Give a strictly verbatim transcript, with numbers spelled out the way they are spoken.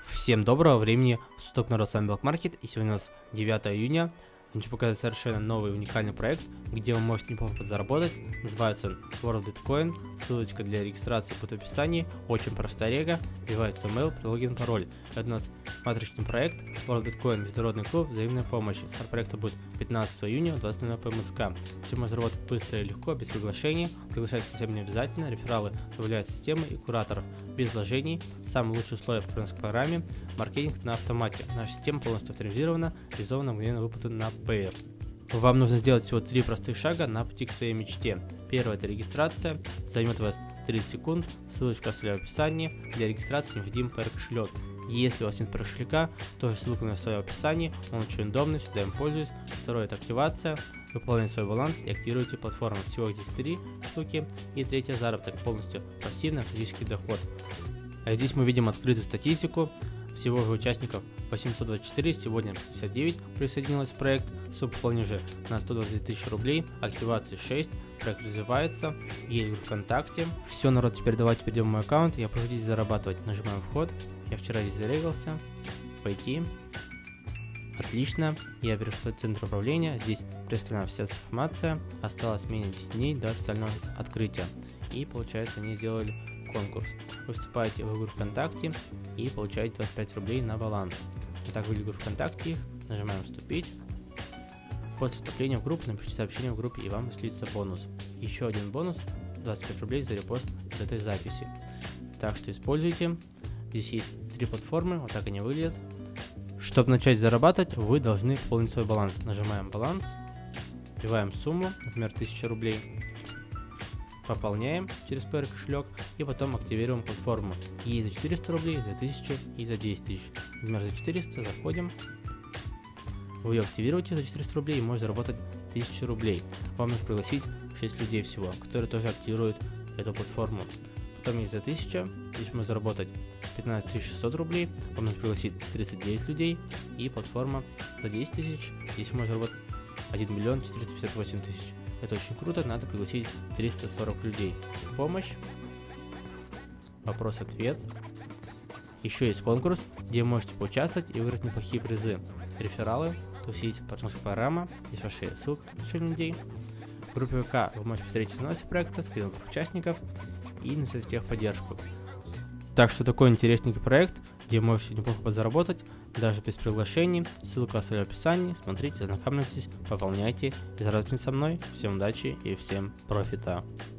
Всем доброго времени суток, народ, с вами Blackmarket, и сегодня у нас девятое июня. Хочу показать совершенно новый уникальный проект, где вы можете неплохо подзаработать. Называется он World Bitcoin. Ссылочка для регистрации будет в описании. Очень простая рега. Вбивается email, логин, пароль. Это у нас матричный проект World Bitcoin, международный клуб взаимной помощи. Старт проекта будет пятнадцатого июня в двадцать ноль ноль по МСК. Все можно заработать быстро и легко, без приглашений. Приглашать совсем не обязательно. Рефералы добавляют системы и кураторов без вложений. Самые лучшие условия по программе. Маркетинг на автомате. Наша система полностью авторизирована, реализована мгновенно выплаты на Payer. Вам нужно сделать всего три простых шага на пути к своей мечте. Первое — это регистрация, займет у вас тридцать секунд, ссылочку оставляю в описании. Для регистрации необходим Payer кошелек. Если у вас нет кошелька, тоже ссылку оставляю в описании, он очень удобный, всегда им пользуюсь. Второе — это активация, вы пополняете свой баланс и активируете платформу. Всего здесь три штуки. И третье — заработок, полностью пассивный автоматический доход. А здесь мы видим открытую статистику. Всего же участников восемьсот двадцать четыре, сегодня пятьдесят девять присоединилось в проект. Сумма пополнения уже на сто двадцать тысяч рублей, активации шесть, проект развивается, есть группа ВКонтакте. Все, народ, теперь давайте перейдем в мой аккаунт, я пошел здесь зарабатывать, нажимаем вход. Я вчера здесь зарегался, пойти. Отлично, я перешел в центр управления, здесь представлена вся информация, осталось менее десяти дней до официального открытия. И получается, они сделали конкурс. Вы вступаете в игру ВКонтакте и получаете двадцать пять рублей на баланс. Итак, выйдет игру ВКонтакте, их нажимаем «Вступить». После вступления в группу напишите сообщение в группе, и вам высветится бонус. Еще один бонус — двадцать пять рублей за репост от этой записи. Так что используйте. Здесь есть три платформы, вот так они выглядят. Чтобы начать зарабатывать, вы должны пополнить свой баланс. Нажимаем «Баланс», вбиваем сумму, например, тысяча рублей. Пополняем через Payer кошелек и потом активируем платформу. И за четыреста рублей, за тысячу и за десять тысяч. Например, за четыреста заходим. Вы ее активируете за четыреста рублей и можете заработать тысячу рублей. Вам нужно пригласить шесть людей всего, которые тоже активируют эту платформу. Потом есть за тысячу, здесь можно заработать пятнадцать тысяч шестьсот рублей. Вам нужно пригласить тридцать девять людей. И платформа за десять тысяч, здесь можно заработать один миллион четыреста пятьдесят восемь тысяч. Это очень круто, надо пригласить триста сорок людей. Помощь, вопрос-ответ. Еще есть конкурс, где вы можете поучаствовать и выиграть неплохие призы. Рефералы, то есть партнерская программа, есть ваши ссылки на приглашение людей. В группе ВК вы можете встретить анонсы проекта, скрин участников и на техподдержку. Так что такой интересненький проект, где вы можете неплохо подзаработать, даже без приглашений. Ссылка оставляю в описании. Смотрите, ознакомьтесь, пополняйте и заработайте со мной. Всем удачи и всем профита.